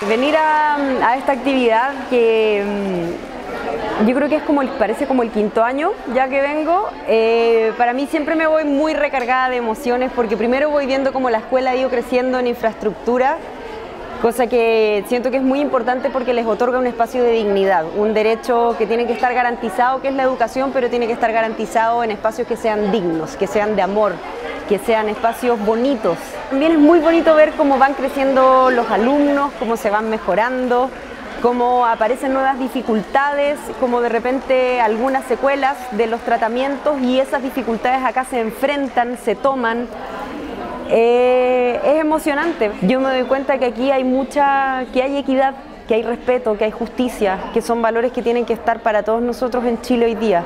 venir a esta actividad que yo creo que es parece como el quinto año ya que vengo. Para mí siempre me voy muy recargada de emociones porque primero voy viendo cómo la escuela ha ido creciendo en infraestructura, cosa que siento que es muy importante porque les otorga un espacio de dignidad, un derecho que tiene que estar garantizado, que es la educación, pero tiene que estar garantizado en espacios que sean dignos, que sean de amor, que sean espacios bonitos. También es muy bonito ver cómo van creciendo los alumnos, cómo se van mejorando, cómo aparecen nuevas dificultades, como de repente algunas secuelas de los tratamientos y esas dificultades acá se enfrentan, se toman. Es emocionante. Yo me doy cuenta que aquí que hay equidad, que hay respeto, que hay justicia, que son valores que tienen que estar para todos nosotros en Chile hoy día.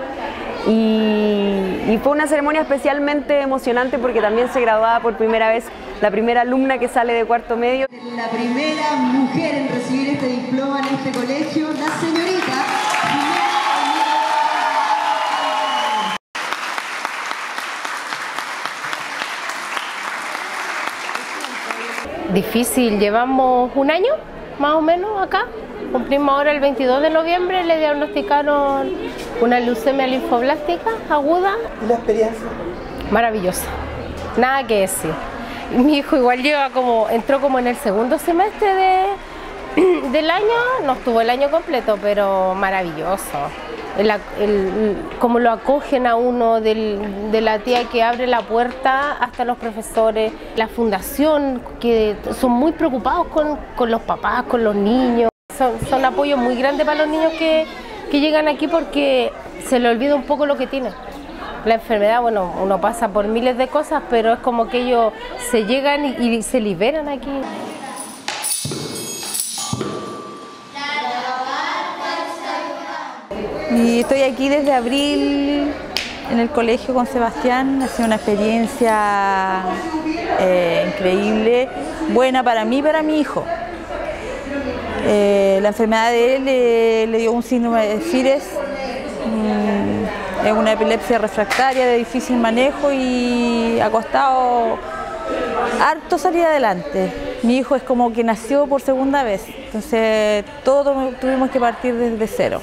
Y fue una ceremonia especialmente emocionante porque también se graduaba por primera vez la primera alumna que sale de cuarto medio. La primera mujer en recibir este diploma en este colegio, la señorita. Difícil, llevamos un año más o menos acá. Cumplimos ahora el 22 de noviembre, le diagnosticaron una leucemia linfoblástica aguda. ¿La experiencia? Maravillosa, nada que decir. Mi hijo igual entró como en el segundo semestre del año, no estuvo el año completo, pero maravilloso. Cómo lo acogen a uno, de la tía que abre la puerta hasta los profesores, la fundación, que son muy preocupados con los papás, con los niños. Son apoyos muy grandes para los niños que llegan aquí porque se les olvida un poco lo que tienen. La enfermedad, bueno, uno pasa por miles de cosas, pero es como que ellos se llegan y se liberan aquí. Y estoy aquí desde abril en el colegio con Sebastián. Ha sido una experiencia increíble, buena para mí y para mi hijo. La enfermedad de él le dio un síndrome de Fires, es una epilepsia refractaria de difícil manejo y ha costado harto salir adelante. Mi hijo es como que nació por segunda vez, entonces todos tuvimos que partir desde cero.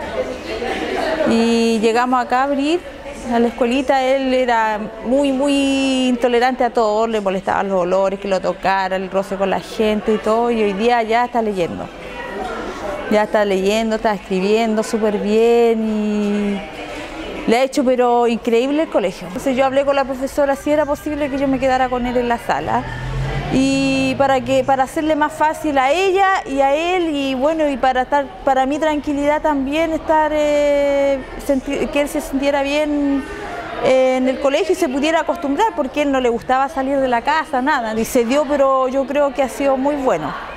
Y llegamos acá a abrir a la escuelita. Él era muy intolerante a todo, le molestaban los olores, que lo tocara, el roce con la gente y todo, y hoy día ya está leyendo. Ya está leyendo, está escribiendo súper bien y le ha hecho pero increíble el colegio. Entonces yo hablé con la profesora si era posible que yo me quedara con él en la sala y para hacerle más fácil a ella y a él y bueno, y para mi tranquilidad también que él se sintiera bien en el colegio y se pudiera acostumbrar porque a él no le gustaba salir de la casa, nada. Y se dio, pero yo creo que ha sido muy bueno.